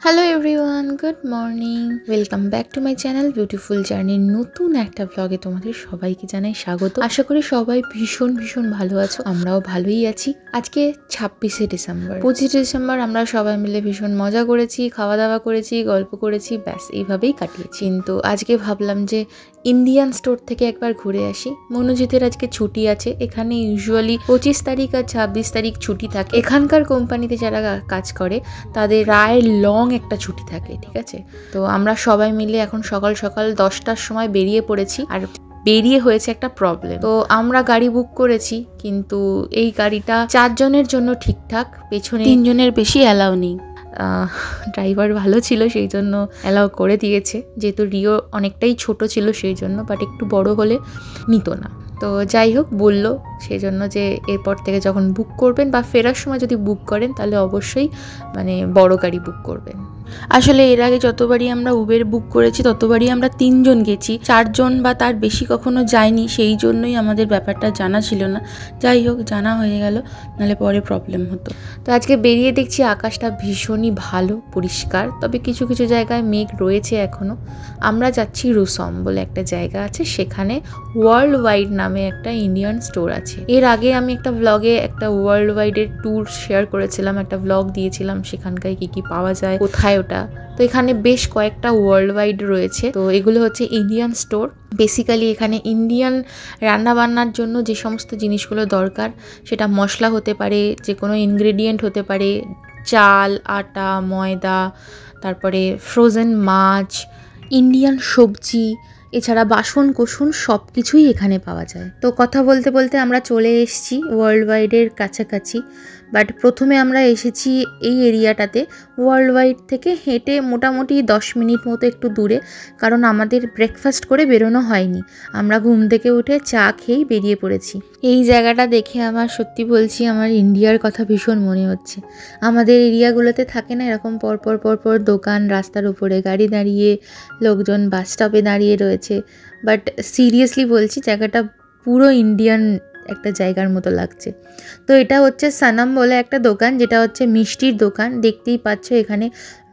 Hello everyone, good morning. Welcome back to my channel beautiful journey. নতুন একটা ব্লগে তোমাদের সবাইকে জানাই স্বাগত। আশা করি সবাই ভীষণ ভালো আছো, আমরাও ভালোই আছি। আজকে 26শে ডিসেম্বর। 25শে ডিসেম্বর আমরা সবাই মিলে ভীষণ মজা করেছি, খাওয়া দাওয়া করেছি, গল্প করেছি, ব্যাস এইভাবেই কাটিয়েছি। কিন্তু আজকে ভাবলাম যে ইন্ডিয়ান স্টোর থেকে একবার ঘুরে আসি। মনোজিতের আজকে ছুটি আছে। এখানে ইউজুয়ালি 25 তারিখ আর 26 তারিখ ছুটি থাকে। এখানকার কোম্পানিতে যারা কাজ করে তাদের প্রায় লং একটা ছুটি থাকে, ঠিক আছে। তো আমরা সবাই মিলে এখন সকাল সকাল 10টার সময় বেরিয়ে পড়েছি। আর বেরিয়ে হয়েছে একটা প্রবলেম। তো আমরা গাড়ি বুক করেছি, কিন্তু এই গাড়িটা 4 জনের জন্য ঠিকঠাক, পেছনে 3 জনের বেশি অ্যালাউ নেই। ড্রাইভার ভালো ছিল সেই জন্য অ্যালাউ করে দিয়েছে, যেহেতু রিও অনেকটাই ছোট ছিল সেই জন্য, বাট একটু বড় হলে নিত না। তো যাই হোক বললো সেই জন্য যে এরপর থেকে যখন বুক করবেন বা ফেরার সময় যদি বুক করেন তাহলে অবশ্যই বড় গাড়ি বুক করবেন। আসলে এর আগে যতবারই আমরা উবের বুক করেছি ততবারই আমরা 3 জন গেছি, 4 জন বা তার বেশি কখনো যায়নি, সেই জন্যই আমাদের ব্যাপারটা জানা ছিল না। যাই হোক, জানা হয়ে গেল, নাহলে পরে প্রবলেম হতো। তো আজকে বেরিয়ে দেখছি আকাশটা ভীষণই ভালো, পরিষ্কার, তবে কিছু কিছু জায়গায় মেঘ রয়েছে এখনও। আমরা যাচ্ছি রুসম বলে একটা জায়গা আছে, সেখানে ওয়ার্ল্ড ওয়াইড নামে একটা ইন্ডিয়ান স্টোর আছে। এর আগে আমি একটা ব্লগে একটা ওয়ার্ল্ড ওয়াইডের ট্যুর শেয়ার করেছিলাম, একটা ব্লগ দিয়েছিলাম সেখানকার কি পাওয়া যায়, কোথায় ওটা। তো এখানে বেশ কয়েকটা ওয়ার্ল্ড ওয়াইড রয়েছে। তো এগুলো হচ্ছে ইন্ডিয়ান স্টোর। বেসিক্যালি এখানে ইন্ডিয়ান রান্নাবান্নার জন্য যে সমস্ত জিনিসগুলো দরকার, সেটা মশলা হতে পারে, যে কোনো ইনগ্রেডিয়েন্ট হতে পারে, চাল, আটা, ময়দা, তারপরে ফ্রোজেন মাছ, ইন্ডিয়ান সবজি, এছাড়া বাসন কোসন সব কিছুই এখানে পাওয়া যায়। তো কথা বলতে বলতে আমরা চলে এসেছি ওয়ার্ল্ড ওয়াইডের কাছাকাছি। বাট প্রথমে আমরা এসেছি এই এরিয়াটাতে ওয়ার্ল্ড ওয়াইড থেকে হেঁটে মোটামুটি 10 মিনিট মতো একটু দূরে, কারণ আমাদের ব্রেকফাস্ট করে বেরোনো হয়নি। আমরা ঘুম থেকে উঠে চা খেয়েই বেরিয়ে পড়েছি। এই জায়গাটা দেখে আমার সত্যি বলছি, আমার ইন্ডিয়ার কথা ভীষণ মনে হচ্ছে। আমাদের এরিয়াগুলোতে থাকে না এরকম পরপর দোকান, রাস্তার উপরে গাড়ি দাঁড়িয়ে, লোকজন বাস স্টপে দাঁড়িয়ে রয়েছে। বাট সিরিয়াসলি বলছি, জায়গাটা পুরো ইন্ডিয়ান একটা জায়গার মতো লাগছে। তো এটা হচ্ছে সানাম বলে একটা দোকান, যেটা হচ্ছে মিষ্টির দোকান। দেখতেই পাচ্ছ এখানে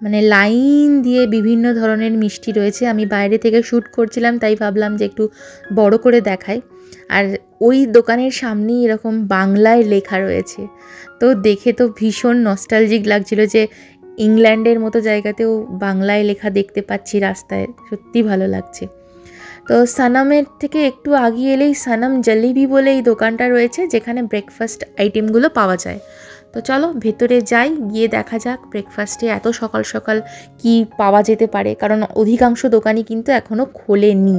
লাইন দিয়ে বিভিন্ন ধরনের মিষ্টি রয়েছে। আমি বাইরে থেকে শ্যুট করছিলাম, তাই ভাবলাম যে একটু বড় করে দেখাই। আর ওই দোকানের সামনেই এরকম বাংলায় লেখা রয়েছে। তো দেখে তো ভীষণ নস্টালজিক লাগছিল যে ইংল্যান্ডের মতো জায়গাতেও বাংলায় লেখা দেখতে পাচ্ছি রাস্তায়, সত্যি ভালো লাগছে। তো সানামের থেকে একটু আগিয়ে এলেই সানাম জলেবি বলে এই দোকানটা রয়েছে, যেখানে ব্রেকফাস্ট আইটেমগুলো পাওয়া যায়। তো চলো ভেতরে যাই, গিয়ে দেখা যাক ব্রেকফাস্টে এত সকাল সকাল কি পাওয়া যেতে পারে, কারণ অধিকাংশ দোকানই কিন্তু এখনও খোলেনি।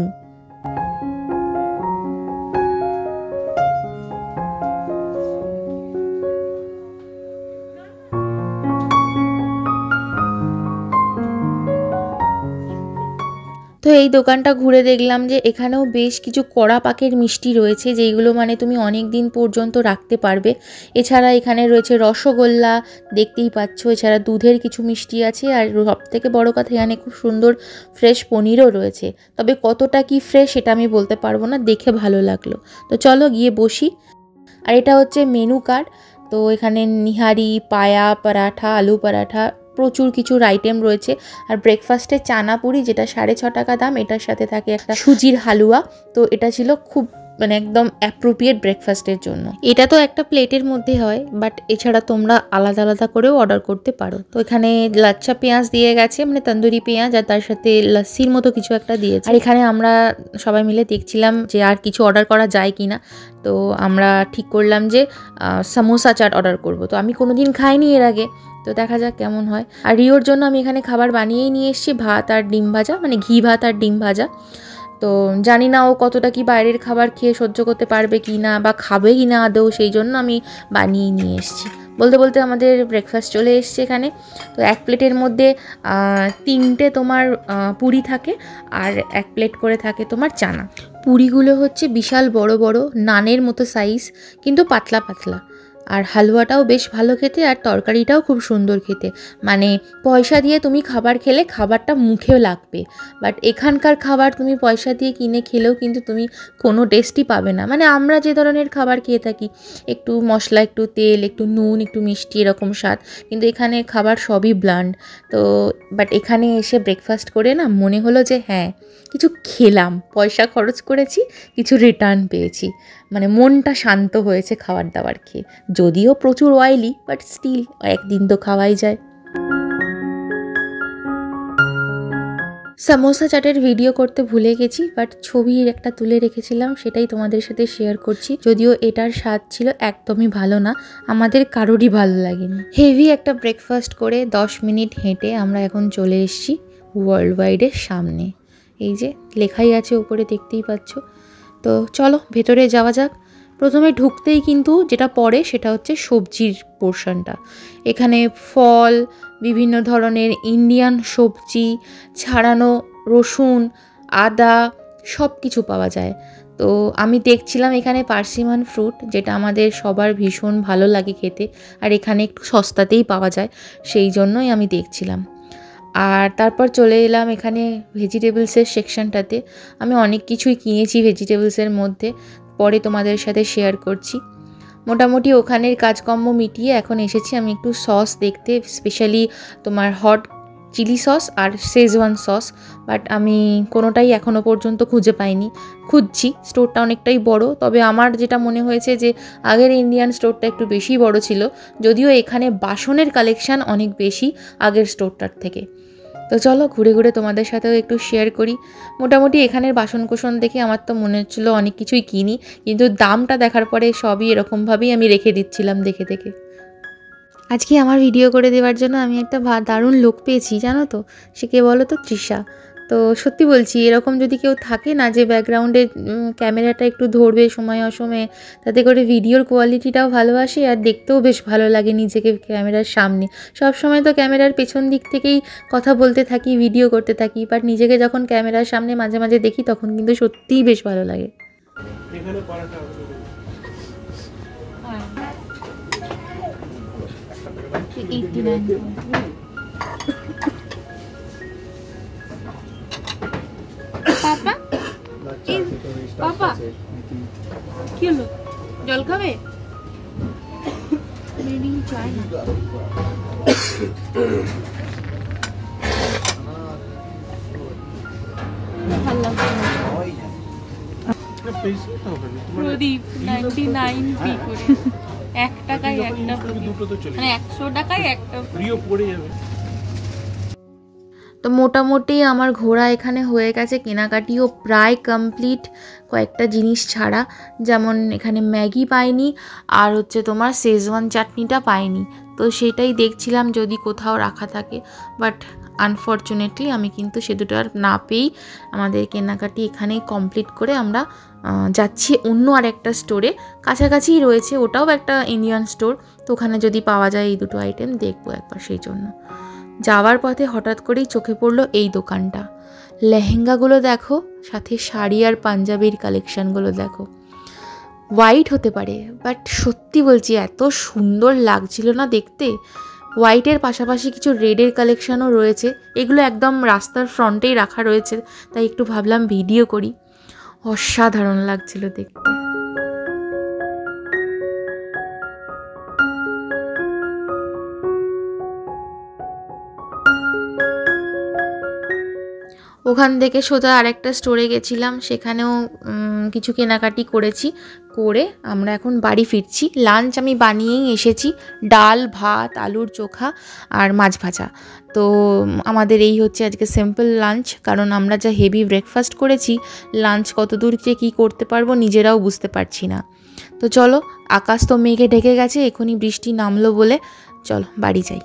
তো এই দোকানটা ঘুরে দেখলাম যে এখানেও বেশ কিছু কড়া পাকের মিষ্টি রয়েছে, যেইগুলো তুমি অনেক দিন পর্যন্ত রাখতে পারবে। এছাড়া এখানে রয়েছে রসগোল্লা, দেখতেই পাচ্ছ। এছাড়া দুধের কিছু মিষ্টি আছে, আর সবথেকে বড় কথা এখানে খুব সুন্দর ফ্রেশ পনিরও রয়েছে। তবে কতটা কি ফ্রেশ সেটা আমি বলতে পারবো না, দেখে ভালো লাগলো। তো চলো গিয়ে বসি। আর এটা হচ্ছে মেনু কার্ড। তো এখানে নিহারি, পায়া, পরাঠা, আলু পরাঠা, প্রচুর কিছুর আইটেম রয়েছে। আর ব্রেকফাস্টে চানা পুরি, যেটা 6.5 টাকা দাম, এটার সাথে থাকে একটা সুজির হালুয়া। তো এটা ছিল খুব একদম অ্যাপ্রোপ্রিয়েট ব্রেকফাস্টের জন্য। এটা তো একটা প্লেটের মধ্যে হয়, বাট এছাড়া তোমরা আলাদা আলাদা করেও অর্ডার করতে পারো। তো এখানে লাচ্ছা পেঁয়াজ দিয়ে গেছে, তন্দুরি পেঁয়াজ, আর তার সাথে লস্যির মতো কিছু একটা দিয়েছে। আর এখানে আমরা সবাই মিলে দেখছিলাম যে আর কিছু অর্ডার করা যায় কিনা। তো আমরা ঠিক করলাম যে সামোসা চাট অর্ডার করব। তো আমি কোনোদিন খাইনি এর আগে, তো দেখা যাক কেমন হয়। আর রিওর জন্য আমি এখানে খাবার বানিয়েই নিয়ে এসেছি, ভাত আর ডিম ভাজা, ঘি ভাত আর ডিম ভাজা। তো জানি না ও কতটা কি বাইরের খাবার খেয়ে সহ্য করতে পারবে কি না, বা খাবে কি না আদৌ, সেই জন্য আমি বানিয়েই নিয়ে এসেছি। বলতে বলতে আমাদের ব্রেকফাস্ট চলে এসছে এখানে। তো এক প্লেটের মধ্যে 3টে তোমার পুরি থাকে, আর 1 প্লেট করে থাকে তোমার চানা। পুরিগুলো হচ্ছে বিশাল বড় বড় নানের মতো সাইজ, কিন্তু পাতলা পাতলা। আর হালুয়াটাও বেশ ভালো খেতে, আর তরকারিটাও খুব সুন্দর খেতে। মানে পয়সা দিয়ে তুমি খাবার খেলে খাবারটা মুখেও লাগবে, বাট এখানকার খাবার তুমি পয়সা দিয়ে কিনে খেলেও কিন্তু তুমি কোনো টেস্টই পাবে না। মানে আমরা যে ধরনের খাবার খেয়ে থাকি, একটু মশলা, একটু তেল, একটু নুন, একটু মিষ্টি, এরকম স্বাদ, কিন্তু এখানে খাবার সবই ব্লান্ড। তো বাট এখানে এসে ব্রেকফাস্ট করে না মনে হলো যে হ্যাঁ কিছু খেলাম, পয়সা খরচ করেছি, কিছু রিটার্ন পেয়েছি। মানে মনটা শান্ত হয়েছে খাবার দাবার খেয়ে। যদিও প্রচুর অয়েলি, বাট স্টিল একদিন তো খাওয়াই যায়। সামোসা চাটের ভিডিও করতে ভুলে গেছি, বাট ছবি একটা তুলে রেখেছিলাম, সেটাই তোমাদের সাথে শেয়ার করছি। যদিও এটার স্বাদ ছিল একদমই ভালো না, আমাদের কারোরই ভালো লাগেনি। হেভি একটা ব্রেকফাস্ট করে 10 মিনিট হেঁটে আমরা এখন চলে এসেছি ওয়ার্ল্ড ওয়াইডের সামনে। এই যে লেখাই আছে ওপরে, দেখতেই পাচ্ছ। তো চলো ভেতরে যাওয়া যাক। প্রথমে ঢুকতেই কিন্তু যেটা পড়ে সেটা হচ্ছে সবজির পোর্শনটা। এখানে ফল, বিভিন্ন ধরনের ইন্ডিয়ান সবজি, ছাড়ানো রসুন, আদা, সব কিছু পাওয়া যায়। তো আমি দেখছিলাম এখানে পার্সিমন ফ্রুট, যেটা আমাদের সবার ভীষণ ভালো লাগে খেতে, আর এখানে একটু সস্তাতেই পাওয়া যায়, সেই জন্যই আমি দেখছিলাম। আর তারপর চলে এলাম এখানে ভেজিটেবলসের সেকশনটাতে। আমি অনেক কিছুই কিনেছি ভেজিটেবলসের মধ্যে, পরে তোমাদের সাথে শেয়ার করছি। মোটামুটি ওখানের কাজকর্ম মিটিয়ে এখন এসেছি আমি একটু সস দেখতে, স্পেশালি তোমার হট চিলি সস আর শেজওয়ান সস, বাট আমি কোনোটাই এখনও পর্যন্ত খুঁজে পাইনি। খুঁজছি, স্টোরটা অনেকটাই বড়, তবে আমার যেটা মনে হয়েছে যে আগের ইন্ডিয়ান স্টোরটা একটু বেশি বড় ছিল, যদিও এখানে বাসনের কালেকশান অনেক বেশি আগের স্টোরটার থেকে। তো চলো ঘুরে ঘুরে তোমাদের সাথেও একটু শেয়ার করি। মোটামুটি এখানের বাসনকোসন দেখে আমার তো মনে হচ্ছিলো অনেক কিছুই কিনি, কিন্তু দামটা দেখার পরে সবই এরকমভাবেই আমি রেখে দিচ্ছিলাম দেখে দেখে। আজকে আমার ভিডিও করে দেওয়ার জন্য আমি একটা দারুণ লোক পেয়েছি, জানো তো? সে কে বলো তো? তৃষা। তো সত্যি বলছি, এরকম যদি কেউ থাকে না যে ব্যাকগ্রাউন্ডে ক্যামেরাটা একটু ধরবে সময় অসময়ে, তাতে করে ভিডিওর কোয়ালিটিটাও ভালো আসে আর দেখতেও বেশ ভালো লাগে নিজেকে ক্যামেরার সামনে। সব সময় তো ক্যামেরার পেছন দিক থেকেই কথা বলতে থাকি, ভিডিও করতে থাকি, বাট নিজেকে যখন ক্যামেরার সামনে মাঝে মাঝে দেখি তখন কিন্তু সত্যিই বেশ ভালো লাগে। পাপা পাপা কি হলো, জল খাবে? প্রদীপ 99p করে, 1 টাকায় একটা প্রদীপ, মানে 100 টাকায় একটা পড়ে যাবে। তো মোটামুটি আমার ঘোরা এখানে হয়ে গেছে, কেনাকাটিও প্রায় কমপ্লিট, কয়েকটা জিনিস ছাড়া। যেমন এখানে ম্যাগি পাইনি, আর হচ্ছে তোমার শেজওয়ান চাটনিটা পাইনি, তো সেটাই দেখছিলাম যদি কোথাও রাখা থাকে, বাট আনফর্চুনেটলি আমি কিন্তু সে দুটো আর না পেয়েই আমাদের কেনাকাটি এখানেই কমপ্লিট করে আমরা যাচ্ছি অন্য আরেকটা স্টোরে, কাছাকাছিই রয়েছে, ওটাও একটা ইন্ডিয়ান স্টোর, তো ওখানে যদি পাওয়া যায় এই দুটো আইটেম দেখবো একবার। সেই জন্য যাওয়ার পথে হঠাৎ করেই চোখে পড়লো এই দোকানটা। লেহেঙ্গাগুলো দেখো, সাথে শাড়ি আর পাঞ্জাবির কালেকশানগুলো দেখো। হোয়াইট হতে পারে, বাট সত্যি বলছি এত সুন্দর লাগছিল না দেখতে। হোয়াইটের পাশাপাশি কিছু রেডের কালেকশানও রয়েছে, এগুলো একদম রাস্তার ফ্রন্টেই রাখা রয়েছে, তাই একটু ভাবলাম ভিডিও করি। অসাধারণ লাগছিল দেখতে। ওখান থেকে সোজা আরেকটা স্টোরে গেছিলাম, সেখানেও কিছু কেনাকাটি করেছি, করে আমরা এখন বাড়ি ফিরছি। লাঞ্চ আমি বানিয়েই এসেছি, ডাল, ভাত, আলুর চোখা আর মাছ ভাজা। তো আমাদের এই হচ্ছে আজকে সিম্পল লাঞ্চ, কারণ আমরা যা হেভি ব্রেকফাস্ট করেছি, লাঞ্চ কত দূর যে কী করতে পারবো নিজেরাও বুঝতে পারছি না। তো চলো, আকাশ তো মেঘে ঢেকে গেছে, এখনই বৃষ্টি নামলো বলে চলো বাড়ি যাই।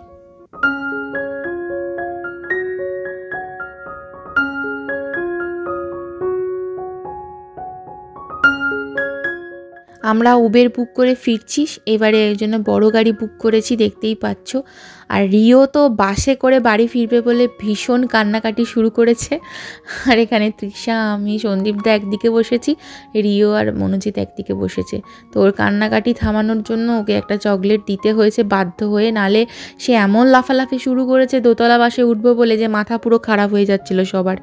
আমরা উবের বুক করে ফিরছি, এবারে এই জন্য বড়ো গাড়ি বুক করেছি, দেখতেই পাচ্ছ। আর রিও তো বাসে করে বাড়ি ফিরবে বলে ভীষণ কান্নাকাটি শুরু করেছে। আর এখানে তৃষা, আমি, সন্দীপদা একদিকে বসেছি, রিও আর মনোজিৎ একদিকে বসেছে। তো ওর কান্নাকাটি থামানোর জন্য ওকে একটা চকলেট দিতে হয়েছে বাধ্য হয়ে, নালে সে এমন লাফালাফি শুরু করেছে দোতলা বাসে উঠবো বলে যে মাথা পুরো খারাপ হয়ে যাচ্ছিল সবার।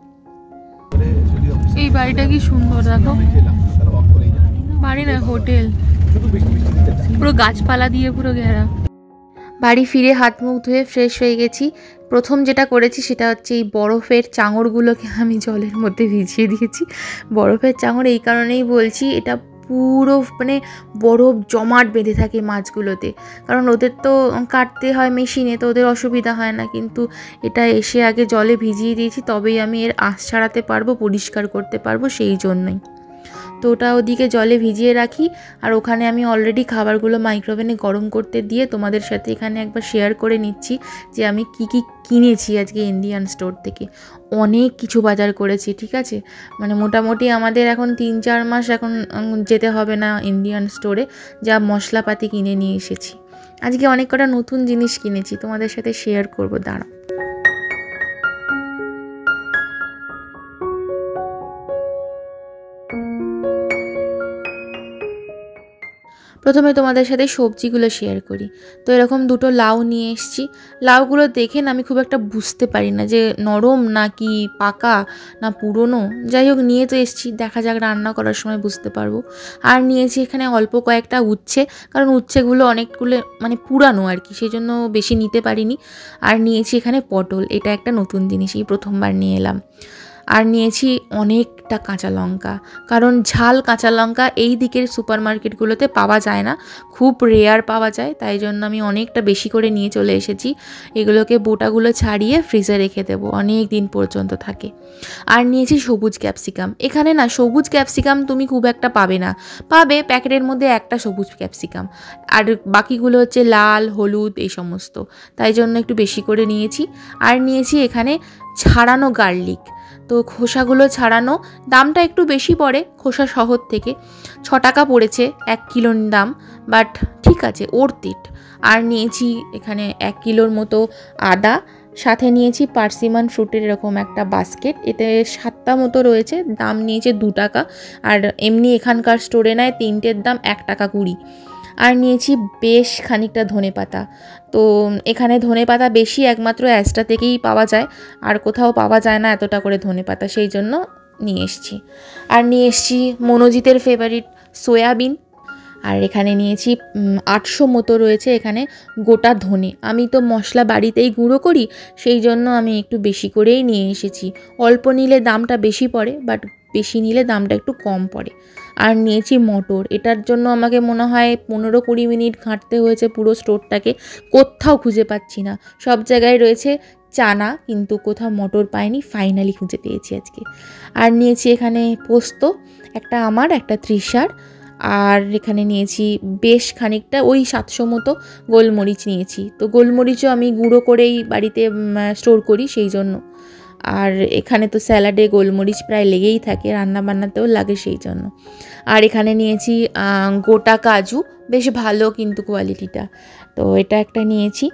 এই বাড়িটা কি সুন্দর দেখো, বাড়ি না হোটেল, পুরো গাছপালা দিয়ে পুরো ঘেরা। বাড়ি ফিরে হাত মুখ ধুয়ে ফ্রেশ হয়ে গেছি। প্রথম যেটা করেছি সেটা হচ্ছে এই বরফের চাঙড়গুলোকে আমি জলের মধ্যে ভিজিয়ে দিয়েছি। বরফের চাঙড় এই কারণেই বলছি, এটা পুরো মানে বরফ জমাট বেঁধে থাকে মাছগুলোতে, কারণ ওদের তো কাটতে হয় মেশিনে, তো ওদের অসুবিধা হয় না, কিন্তু এটা এসে আগে জলে ভিজিয়ে দিয়েছি, তবেই আমি এর আঁশ ছাড়াতে পারবো, পরিষ্কার করতে পারবো, সেই জন্যই। তো ওটা ওদিকে জলে ভিজিয়ে রাখি। আর ওখানে আমি অলরেডি খাবারগুলো মাইক্রোওভেনে গরম করতে দিয়ে তোমাদের সাথে এখানে একবার শেয়ার করে নিচ্ছি যে আমি কি কি কিনেছি আজকে ইন্ডিয়ান স্টোর থেকে। অনেক কিছু বাজার করেছি, ঠিক আছে, মানে মোটামুটি আমাদের এখন 3-4 মাস এখন যেতে হবে না ইন্ডিয়ান স্টোরে, যা মশলাপাতি কিনে নিয়ে এসেছি। আজকে অনেক কটা নতুন জিনিস কিনেছি, তোমাদের সাথে শেয়ার করবো, দাঁড়াও। প্রথমে তোমাদের সাথে সবজিগুলো শেয়ার করি। তো এরকম দুটো লাউ নিয়ে এসেছি। লাউগুলো দেখে না আমি খুব একটা বুঝতে পারি না যে নরম না কি পাকা না পুরনো, যাই হোক নিয়ে তো এসেছি, দেখা যাক রান্না করার সময় বুঝতে পারবো। আর নিয়েছি এখানে অল্প কয়েকটা উচ্ছে, কারণ উচ্ছেগুলো অনেকগুলো মানে পুরানো আর কি, সেই জন্য বেশি নিতে পারিনি। আর নিয়েছি এখানে পটল, এটা একটা নতুন জিনিস, এই প্রথমবার নিয়ে এলাম। আর নিয়েছি অনেকটা কাঁচা লঙ্কা, কারণ ঝাল কাঁচা লঙ্কা এই দিকের সুপার মার্কেটগুলোতে পাওয়া যায় না, খুব রেয়ার পাওয়া যায়, তাই জন্য আমি অনেকটা বেশি করে নিয়ে চলে এসেছি। এগুলোকে বোটাগুলো ছাড়িয়ে ফ্রিজে রেখে দেবো, অনেক দিন পর্যন্ত থাকে। আর নিয়েছি সবুজ ক্যাপসিকাম। এখানে না সবুজ ক্যাপসিকাম তুমি খুব একটা পাবে না, পাবে প্যাকেটের মধ্যে একটা সবুজ ক্যাপসিকাম, আর বাকিগুলো হচ্ছে লাল, হলুদ এই সমস্ত, তাই জন্য একটু বেশি করে নিয়েছি। আর নিয়েছি এখানে ছাড়ানো গার্লিক, তো খোসাগুলো ছাড়ানো, দামটা একটু বেশি পড়ে খোসা শহর থেকে, 6 টাকা পড়েছে 1 কিলোর দাম, বাট ঠিক আছে, ওর্থ ইট। আর নিয়েছি এখানে 1 কিলোর মতো আদা, সাথে নিয়েছি পার্সিমান ফ্রুটের এরকম একটা বাস্কেট, এতে 7টা মতো রয়েছে, দাম নিয়েছে 2 টাকা, আর এমনি এখানকার স্টোরে নেয় 3টের দাম 1 টাকা 20। আর নিয়েছি বেশ খানিকটা ধনেপাতা, তো এখানে ধনেপাতা বেশি একমাত্র অ্যাস্টা থেকেই পাওয়া যায়, আর কোথাও পাওয়া যায় না এতটা করে ধনেপাতা, সেই জন্য নিয়ে এসেছি। আর নিয়ে এসেছি মনোজিতের ফেভারিট সয়াবিন। আর এখানে নিয়েছি 800 মতো রয়েছে এখানে গোটা ধনে, আমি তো মশলা বাড়িতেই গুঁড়ো করি, সেই জন্য আমি একটু বেশি করেই নিয়ে এসেছি। অল্প নিলে দামটা বেশি পড়ে, বাট বেশি নিলে দামটা একটু কম পড়ে। আর নিয়েছি মটর, এটার জন্য আমাকে মনে হয় 15-20 মিনিট ঘাঁটতে হয়েছে পুরো স্টোরটাকে, কোথাও খুঁজে পাচ্ছি না, সব জায়গায় রয়েছে চানা, কিন্তু কোথাও মটর পাইনি, ফাইনালি খুঁজে পেয়েছি আজকে। আর নিয়েছি এখানে পোস্ত, একটা আমার, একটা তৃষার। আর এখানে নিয়েছি বেশ খানিকটা ওই 700 মতো গোলমরিচ নিয়েছি, তো গোলমরিচও আমি গুঁড়ো করেই বাড়িতে স্টোর করি, সেই জন্য। আর এখানে তো স্যালাডে গোলমরিচ প্রায় লেগেই থাকে, রান্না বান্নাতেও লাগে, সেই জন্য। আর এখানে নিয়েছি গোটা কাজু, বেশ ভালো কিন্তু কোয়ালিটিটা, তো এটা একটা নিয়েছি।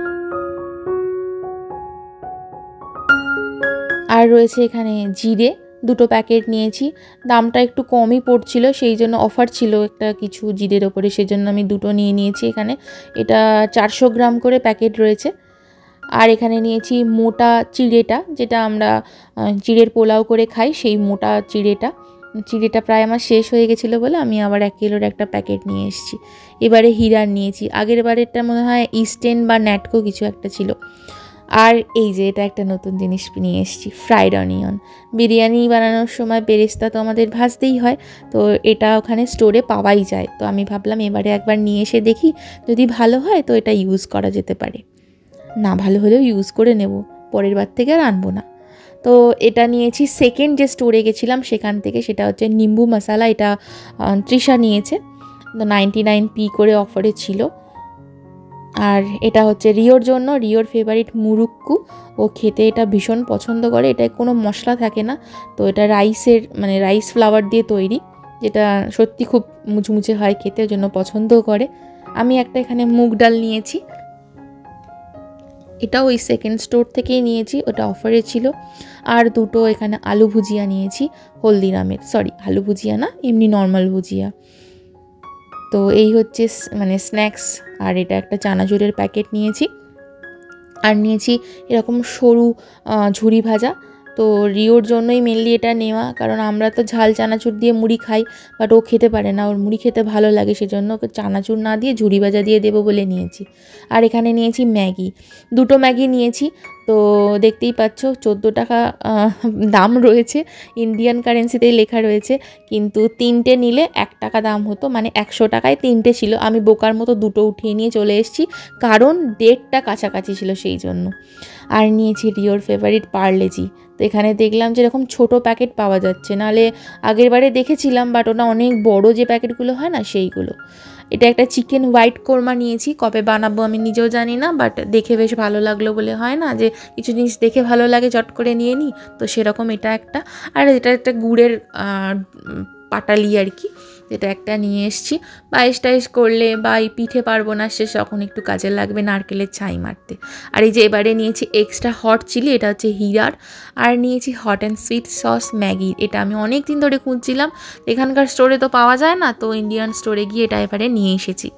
আর রয়েছে এখানে জিরে, 2টো প্যাকেট নিয়েছি, দামটা একটু কমই পড়ছিল, সেই জন্য অফার ছিল একটা কিছু জিরের ওপরে, সেই জন্য আমি 2টো নিয়ে নিয়েছি এখানে। এটা 400 গ্রাম করে প্যাকেট রয়েছে। আর এখানে নিয়েছি মোটা চিড়েটা, যেটা আমরা চিড়ের পোলাও করে খাই, সেই মোটা চিড়েটা প্রায় আমার শেষ হয়ে গেছিলো বলে আমি আবার 1 কিলোর একটা প্যাকেট নিয়ে এসেছি। এবারে হিরার নিয়েছি, আগের বারেরটা মনে হয় ইস্টেন বা ন্যাটকো কিছু একটা ছিল। আর এই যে এটা একটা নতুন জিনিস নিয়ে এসেছি, ফ্রাইড অনিয়ন। বিরিয়ানি বানানোর সময় বেরেস্তা তো আমাদের ভাজতেই হয়, তো এটা ওখানে স্টোরে পাওয়াই যায়, তো আমি ভাবলাম এবারে একবার নিয়ে এসে দেখি, যদি ভালো হয় তো এটা ইউজ করা যেতে পারে, না ভালো হলেও ইউজ করে নেব, পরের বার থেকে আর আনবো না। তো এটা নিয়েছি সেকেন্ড যে স্টোরে গেছিলাম সেখান থেকে, সেটা হচ্ছে নিম্বু মশালা, এটা তৃষা নিয়েছে, তো 99p করে অফারে ছিল। আর এটা হচ্ছে রিওর জন্য, রিওর ফেভারিট মুরুক্কু, ও খেতে এটা ভীষণ পছন্দ করে, এটায় কোনো মশলা থাকে না, তো এটা রাইসের মানে রাইস ফ্লাওয়ার দিয়ে তৈরি, যেটা সত্যি খুব মুচমুচে হয় খেতে, ওই জন্য পছন্দও করে। আমি একটা এখানে মুগ ডাল নিয়েছি, এটাও ওই সেকেন্ড স্টোর থেকেই নিয়েছি, ওটা অফারে ছিল। আর দুটো এখানে আলু ভুজিয়া নিয়েছি হলদিরামের, সরি আলু ভুজিয়া না, এমনি নর্মাল ভুজিয়া। তো এই হচ্ছে মানে স্ন্যাক্স। আর এটা একটা চানাচুরের প্যাকেট নিয়েছি, আর নিয়েছি এরকম সরু ঝুরি ভাজা। তো রিওর জন্যই মেনলি এটা নেওয়া, কারণ আমরা তো ঝাল চানাচুর দিয়ে মুড়ি খাই, বাট ও খেতে পারে না, ওর মুড়ি খেতে ভালো লাগে, সেজন্য ওকে চানাচুর না দিয়ে ঝুরি ভাজা দিয়ে দেবো বলে নিয়েছি। আর এখানে নিয়েছি ম্যাগি, দুটো ম্যাগি নিয়েছি। তো দেখতেই পাচ্ছ 14 টাকা দাম রয়েছে, ইন্ডিয়ান কারেন্সিতেই লেখা রয়েছে, কিন্তু 3টে নিলে 1 টাকা দাম হতো, মানে 100 টাকায় 3টে ছিল। আমি বোকার মতো দুটো উঠিয়ে নিয়ে চলে এসেছি, কারণ ডেটটা কাছাকাছি ছিল সেই জন্য। আর নিয়েছি রিওর ফেভারিট পার্লেজি। তো এখানে দেখলাম যে এরকম ছোটো প্যাকেট পাওয়া যাচ্ছে, নাহলে আগের বারে দেখেছিলাম, বাট ওটা অনেক বড় যে প্যাকেটগুলো হয় না সেইগুলো। এটা একটা চিকেন হোয়াইট কোরমা নিয়েছি, কবে বানাবো আমি নিজেও জানি না, বাট দেখে বেশ ভালো লাগলো বলে হয় না যে কিছু জিনিস দেখে ভালো লাগে চট করে নিয়ে নিই, তো সেরকম এটা একটা। আর এটা একটা গুড়ের পাটালি আর কি, যেটা একটা নিয়ে এসেছি। পায়েস টায়েস করলে বা এই পিঠে পারবো না শেষ, তখন একটু কাজে লাগবে নারকেলের ছাই মারতে। আর এই যে এবারে নিয়েছি এক্সট্রা হট চিলি, এটা হচ্ছে হিরার। আর নিয়েছি hot and sweet sauce Maggi, এটা আমি অনেক দিন ধরে খুঁজছিলাম, এখানকার স্টোরে তো পাওয়া যায় না, তো ইন্ডিয়ান স্টোরে গিয়ে এটা এবারে নিয়ে এসেছি।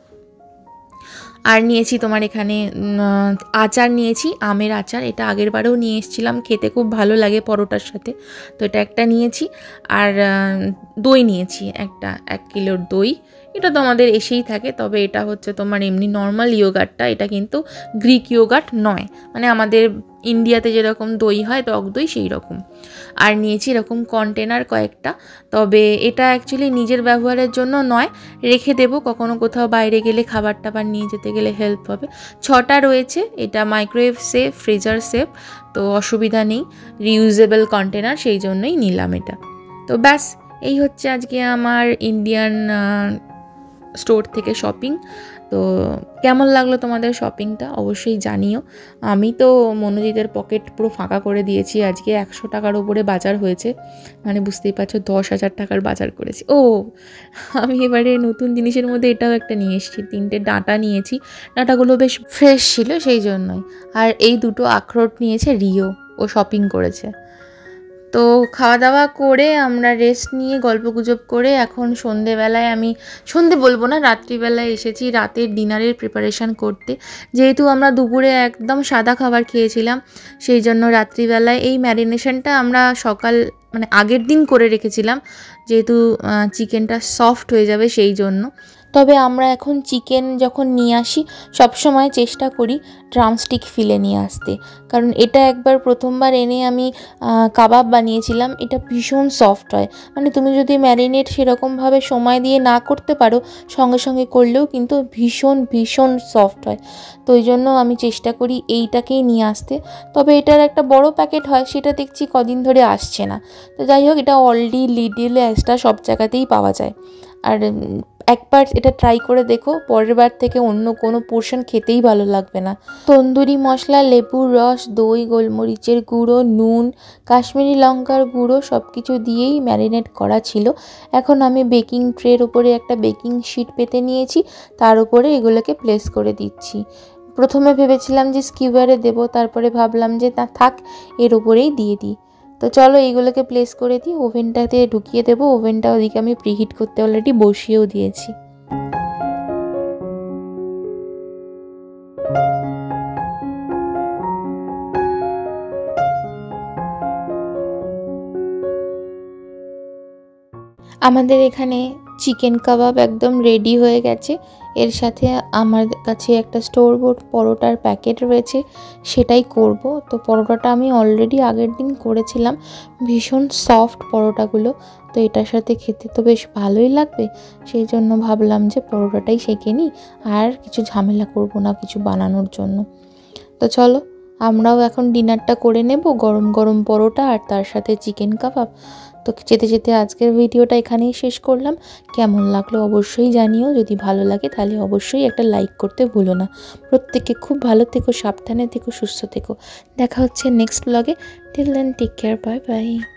আর নিয়েছি তোমার এখানে আচার নিয়েছি, আমের আচার, এটা আগের বারেও নিয়ে এসেছিলাম, খেতে খুব ভালো লাগে পরোটার সাথে, তো এটা একটা নিয়েছি। আর দই নিয়েছি একটা 1 কিলোর দই, এটা তো আমাদের এসেই থাকে, তবে এটা হচ্ছে তোমার এমনি নর্মাল ইয়োগার্টটা, এটা কিন্তু গ্রিক ইয়োগার্ট নয়, মানে আমাদের ইন্ডিয়াতে যেরকম দই হয় টক দই সেই রকম। আর নিয়েছি এরকম কন্টেনার কয়েকটা, তবে এটা অ্যাকচুয়ালি নিজের ব্যবহারের জন্য নয়, রেখে দেবো, কখনো কোথাও বাইরে গেলে খাবার টাবার নিয়ে যেতে গেলে হেল্প হবে। 6টা রয়েছে, এটা মাইক্রোওয়েভ সেফ, ফ্রিজার সেফ, তো অসুবিধা নেই, রিউজেবল কন্টেনার, সেই জন্যই নিলাম এটা। তো ব্যাস এই হচ্ছে আজকে আমার ইন্ডিয়ান স্টোর থেকে শপিং। তো কেমন লাগলো তোমাদের শপিংটা অবশ্যই জানিও। আমি তো মনোজিতের পকেট পুরো ফাঁকা করে দিয়েছি, আজকে 100 টাকার ওপরে বাজার হয়েছে, মানে বুঝতেই পারছো 10,000 টাকার বাজার করেছি। ও আমি এবারে নতুন জিনিসের মধ্যে এটাও একটা নিয়ে এসেছি, 3টে ডাঁটা নিয়েছি, ডাঁটাগুলো বেশ ফ্রেশ ছিল সেই জন্যই। আর এই দুটো আখরোট নিয়েছে রিও, ও শপিং করেছে। তো খাওয়া দাওয়া করে আমরা রেস্ট নিয়ে গল্পগুজব করে এখন সন্ধেবেলায়, আমি সন্ধে বলবো না, রাত্রিবেলায় এসেছি রাতের ডিনারের প্রিপারেশান করতে। যেহেতু আমরা দুপুরে একদম সাদা খাবার খেয়েছিলাম, সেই জন্য রাত্রিবেলায় এই ম্যারিনেশনটা আমরা মানে আগের দিন করে রেখেছিলাম, যেহেতু চিকেনটা সফট হয়ে যাবে সেই জন্য। তবে আমরা এখন চিকেন যখন নিয়ে আসি সবসময় চেষ্টা করি ড্রামস্টিক ফিলে নিয়ে আসতে, কারণ এটা একবার প্রথমবার এনে আমি কাবাব বানিয়েছিলাম, এটা ভীষণ সফট হয়, মানে তুমি যদি ম্যারিনেট সেরকমভাবে সময় দিয়ে না করতে পারো, সঙ্গে সঙ্গে করলেও কিন্তু ভীষণ ভীষণ সফট হয়। তো ওই জন্য আমি চেষ্টা করি এইটাকেই নিয়ে আসতে। তবে এটার একটা বড় প্যাকেট হয়, সেটা দেখছি কদিন ধরে আসছে না। তো যাই হোক, এটা অলডি, লিডল, অ্যাস্টা সব জায়গাতেই পাওয়া যায়। আর একবার এটা ট্রাই করে দেখো, পরের বার থেকে অন্য কোনো পোর্শন খেতেই ভালো লাগবে না। তন্দুরি মশলা, লেবুর রস, দই, গোলমরিচের গুঁড়ো, নুন, কাশ্মীরি লঙ্কার গুঁড়ো সব কিছু দিয়েই ম্যারিনেট করা ছিল। এখন আমি বেকিং ট্রের উপরে একটা বেকিং শিট পেতে নিয়েছি, তার উপরে এগুলোকে প্লেস করে দিচ্ছি। প্রথমে ভেবেছিলাম যে স্কিউয়ারে দেবো, তারপরে ভাবলাম যে না থাক, এর উপরেই দিয়ে দিই। তো চলো এইগুলোকে প্লেস করে দিই, ওভেনটাতে ঢুকিয়ে দেবো। ওভেনটা ওদিকে আমি প্রিহিট করতে অলরেডি বসিয়েও দিয়েছি। আমাদের এখানে চিকেন কাবাব একদম রেডি হয়ে গেছে। এর সাথে আমার কাছে একটা স্টোর বোর্ড পরোটার প্যাকেট রয়েছে, সেটাই করব। তো পরোটাটা আমি অলরেডি আগের দিন করেছিলাম, ভীষণ সফট পরোটাগুলো, তো এটার সাথে খেতে তো বেশ ভালোই লাগবে, সেই জন্য ভাবলাম যে পরোটাটাই সেঁকে নিই, আর কিছু ঝামেলা করব না কিছু বানানোর জন্য। তো চলো আমরাও এখন ডিনারটা করে নেব, গরম গরম পরোটা আর তার সাথে চিকেন কাবাব। তো যেতে যেতে আজকের ভিডিওটা এখানেই শেষ করলাম। কেমন লাগলো অবশ্যই জানিও, যদি ভালো লাগে তাহলে অবশ্যই একটা লাইক করতে ভুলো না। প্রত্যেককে খুব ভালো থেকো, সাবধানে থেকো, সুস্থ থেকো। দেখা হচ্ছে নেক্সট ব্লগে। Till then take care, bye by.